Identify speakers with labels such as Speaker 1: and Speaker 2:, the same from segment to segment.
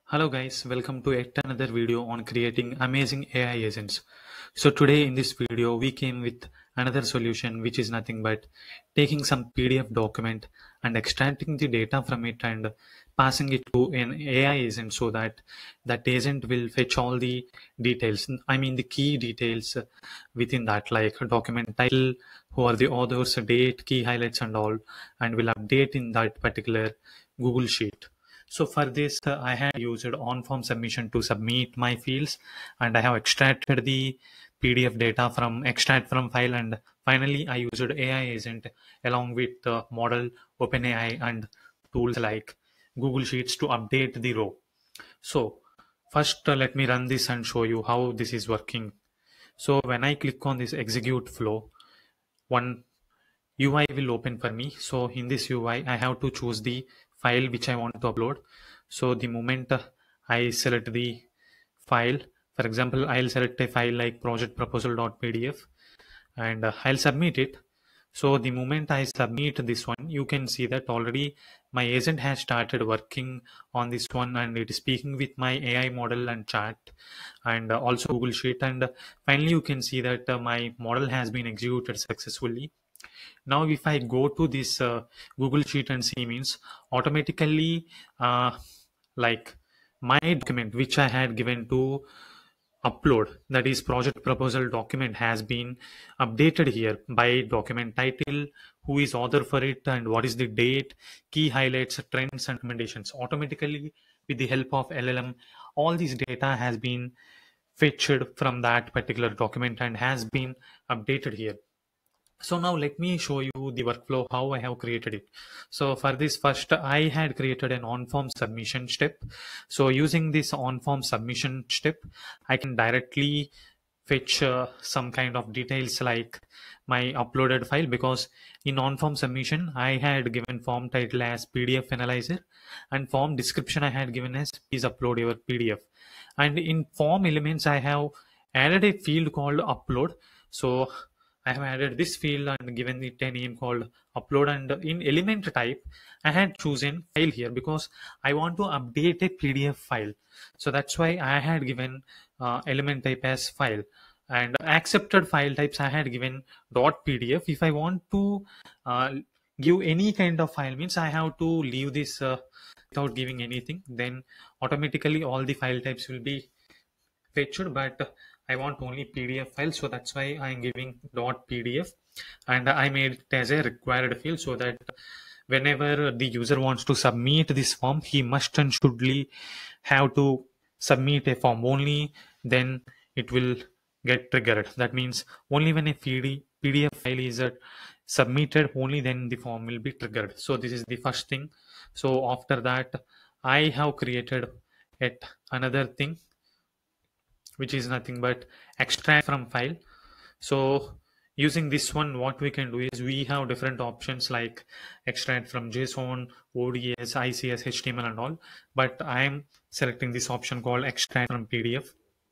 Speaker 1: Hello guys, welcome to yet another video on creating amazing AI agents. So today in this video we came with another solution which is nothing but taking some PDF document and extracting the data from it and passing it to an AI agent so that that agent will fetch all the details. I mean the key details within that, like document title, who are the authors, date, key highlights and all, and will update in that particular Google Sheet. So for this, I had used on-form submission to submit my fields, and I have extracted the PDF data from extract from file, and finally I used AI agent along with the model, OpenAI, and tools like Google Sheets to update the row. So first, let me run this and show you how this is working. So when I click on this execute flow, one UI will open for me. So in this UI, I have to choose the file which I want to upload. So the moment I select the file, for example, I'll select a file like projectproposal.pdf and I'll submit it. So the moment I submit this one, you can see that already my agent has started working on this one, and it is speaking with my AI model and chat and also Google Sheet. And finally, you can see that my model has been executed successfully. Now if I go to this Google Sheet and see, means automatically like my document which I had given to upload, that is project proposal document, has been updated here by document title, who is author for it, and what is the date, key highlights, trends and recommendations. Automatically with the help of LLM, all this data has been fetched from that particular document and has been updated here. So now let me show you the workflow how I have created it. So for this, first I had created an on-form submission step. So using this on-form submission step, I can directly fetch some kind of details like my uploaded file, because in on-form submission I had given form title as PDF analyzer and form description I had given as please upload your PDF. And in form elements I have added a field called upload. So I have added this field and given it a name called upload, and in element type I had chosen file here because I want to update a PDF file. So that's why I had given element type as file, and accepted file types I had given .pdf. If I want to give any kind of file, means I have to leave this without giving anything, then automatically all the file types will be fetched, but I want only PDF file, so that's why I'm giving .pdf, and I made it as a required field so that whenever the user wants to submit this form, he must and shouldly have to submit a form. Only then it will get triggered. That means only when a PDF file is submitted, only then the form will be triggered. So this is the first thing. So after that, I have created yet another thing, which is nothing but extract from file. So using this one, what we can do is we have different options like extract from JSON, ODS, ICS, HTML and all, but I am selecting this option called extract from PDF,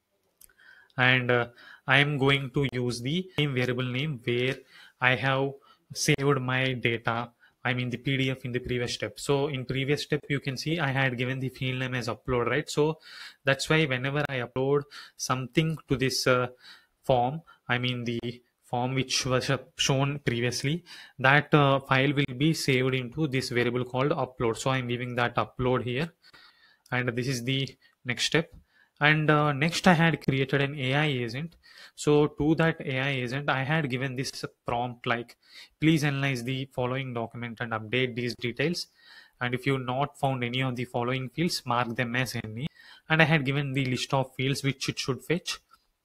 Speaker 1: and I am going to use the same variable name where I have saved my data, I mean the PDF, in the previous step. So in previous step, you can see I had given the field name as upload, right? So that's why whenever I upload something to this form, I mean the form which was shown previously, that file will be saved into this variable called upload. So I'm giving that upload here, and this is the next step. And next I had created an AI agent. So to that AI agent I had given this prompt like please analyze the following document and update these details, and if you not found any of the following fields, mark them as any. And I had given the list of fields which it should fetch.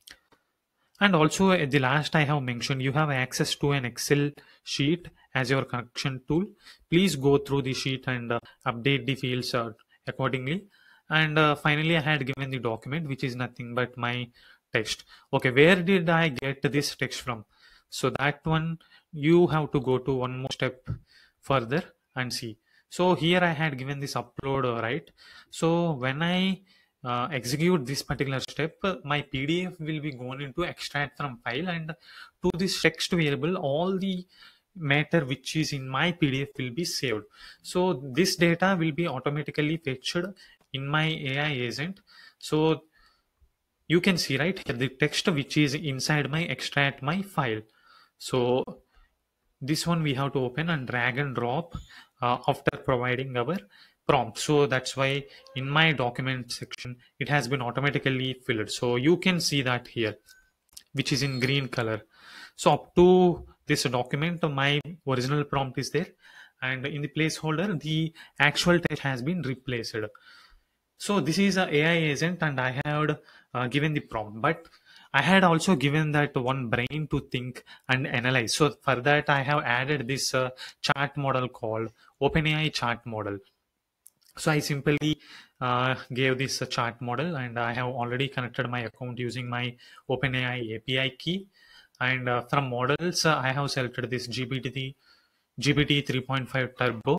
Speaker 1: And also at the last I have mentioned you have access to an Excel sheet as your correction tool. Please go through the sheet and update the fields accordingly. And finally I had given the document which is nothing but my text. Okay, where did I get this text from? So that one you have to go to one more step further and see. So here I had given this upload, right? So when I execute this particular step, my PDF will be going into extract from file, and to this text variable all the matter which is in my PDF will be saved. So this data will be automatically fetched in my AI agent, so you can see right here the text which is inside my extract my file. So this one we have to open and drag and drop after providing our prompt. So that's why in my document section it has been automatically filled. So you can see that here, which is in green color. So up to this document, my original prompt is there, and in the placeholder, the actual text has been replaced. So this is a AI agent, and I had given the prompt, but I had also given that one brain to think and analyze. So for that, I have added this chat model called OpenAI chat model. So I simply gave this chart model, and I have already connected my account using my OpenAI API key. And from models, I have selected this GPT 3.5 Turbo.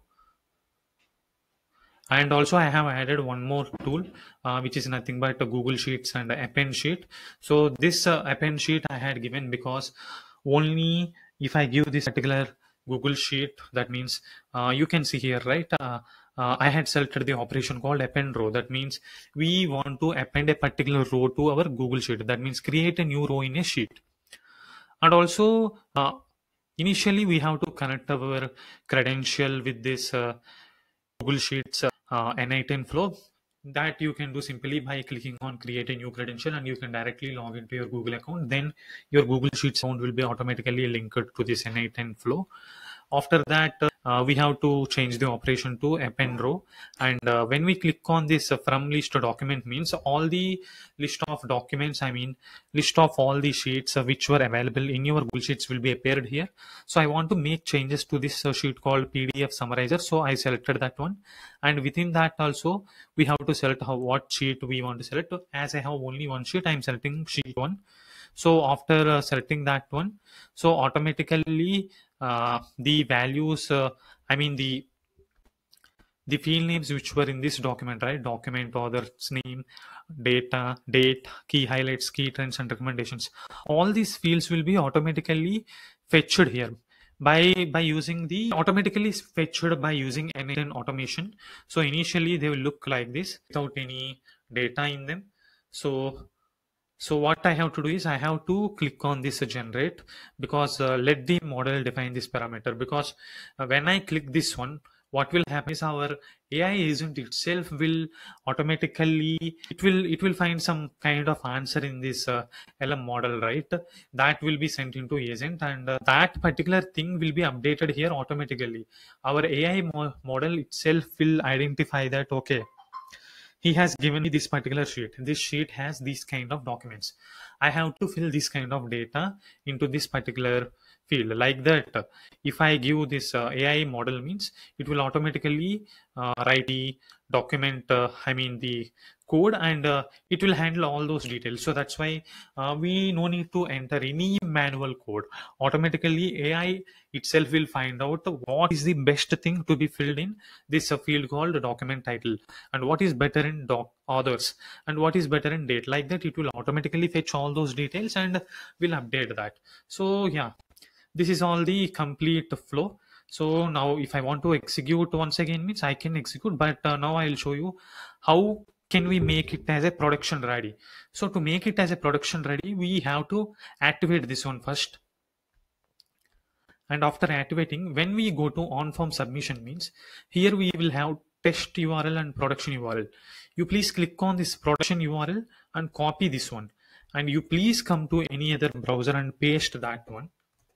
Speaker 1: And also I have added one more tool, which is nothing but Google Sheets and Append Sheet. So this Append Sheet I had given because only if I give this particular Google Sheet, that means you can see here, right? I had selected the operation called append row. That means we want to append a particular row to our Google Sheet. That means create a new row in a sheet. And also, initially we have to connect our credential with this Google Sheets N8N flow. That you can do simply by clicking on create a new credential, and you can directly log into your Google account. Then your Google Sheets account will be automatically linked to this N8N flow. After that, we have to change the operation to append row. And when we click on this from list document, means all the list of documents, I mean list of all the sheets which were available in your Google Sheets will be appeared here. So I want to make changes to this sheet called PDF summarizer. So I selected that one, and within that also we have to select what sheet we want to select. As I have only one sheet, I am selecting sheet 1. So after selecting that one, so automatically the values, I mean the field names which were in this document, right? Document author's name, data, date, key highlights, key trends, and recommendations. All these fields will be automatically fetched here by using the automatically fetched by using N8N automation. So initially they will look like this without any data in them. So what I have to do is I have to click on this generate, because let the model define this parameter, because when I click this one, what will happen is our AI agent itself will automatically, it will find some kind of answer in this LM model, right? That will be sent into agent, and that particular thing will be updated here automatically. Our AI model itself will identify that, okay, he has given me this particular sheet. This sheet has these kind of documents. I have to fill this kind of data into this particular field. Like that, if I give this AI model, means it will automatically write the document, I mean the code, and it will handle all those details. So that's why we no need to enter any manual code. Automatically AI itself will find out what is the best thing to be filled in this field called document title, and what is better in authors, and what is better in date. Like that, it will automatically fetch all those details and will update that. So yeah, this is all the complete flow. So now if I want to execute once again, means I can execute, but now I'll show you how can we make it as a production ready. So to make it as a production ready, we have to activate this one first. And after activating, when we go to on form submission, means here we will have test URL and production URL. You please click on this production URL and copy this one, and you please come to any other browser and paste that one.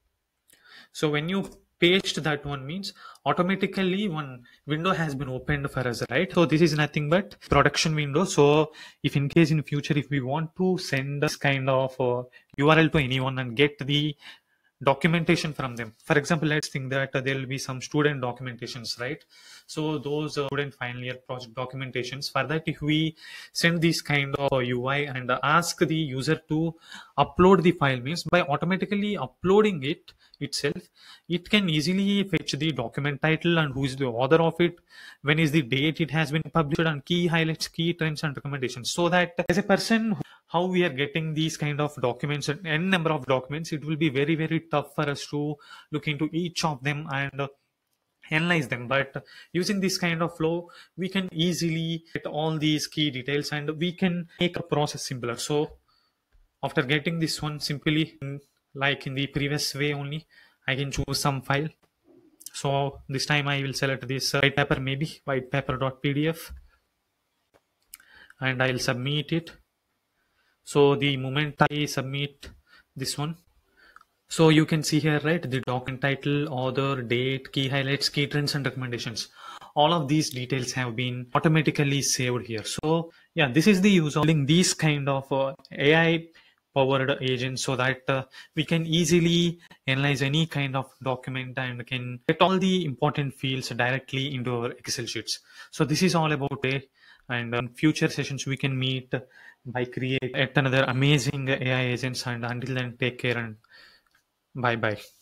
Speaker 1: So when you paste that one, means automatically one window has been opened for us, right? So this is nothing but production window. So if in case in future, if we want to send this kind of URL to anyone and get the documentation from them, for example, let's think that there will be some student documentations, right? So those student final year project documentations, for that if we send this kind of UI and ask the user to upload the file, means by automatically uploading it itself, it can easily fetch the document title and who is the author of it, when is the date it has been published, and key highlights, key trends, and recommendations. So that as a person, how we are getting these kind of documents, and n number of documents, it will be very, very tough for us to look into each of them and analyze them. But using this kind of flow, we can easily get all these key details and we can make a process simpler. So after getting this one, simply like in the previous way only, I can choose some file. So this time I will select this white paper, maybe whitepaper.pdf, and I'll submit it. So the moment I submit this one, so you can see here, right, the document title, author, date, key highlights, key trends, and recommendations. All of these details have been automatically saved here. So yeah, this is the use of these kind of AI powered agents, so that we can easily analyze any kind of document and can get all the important fields directly into our Excel sheets. So this is all about it. And in future sessions we can meet by create yet another amazing AI agents. And until then, take care and bye bye.